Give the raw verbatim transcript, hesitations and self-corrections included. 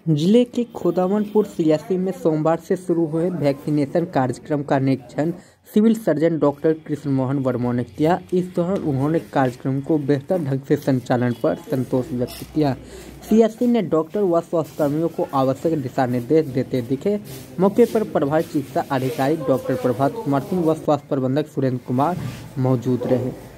जिले के खोदावनपुर सीएचसी में सोमवार से शुरू हुए वैक्सीनेशन कार्यक्रम का निरीक्षण civil surgeon doctor Krishna Mohan Verma ने किया। इस दौरान उन्होंने कार्यक्रम को बेहतर ढंग से संचालन पर संतोष व्यक्त किया। सीएचसी ने डॉक्टर व स्वास्थ्यकर्मियों को आवश्यक दिशा निर्देश देते दिखे। मौके पर प्रभारी चिकित्सा अधिकारी डॉक्टर प्रभात कुमार सिंह व स्वास्थ्य प्रबंधक सुरेंद्र कुमार मौजूद रहे।